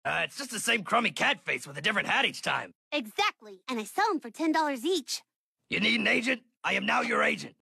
It's just the same crummy cat face with a different hat each time. Exactly, and I sell them for $10 each. You need an agent? I am now your agent.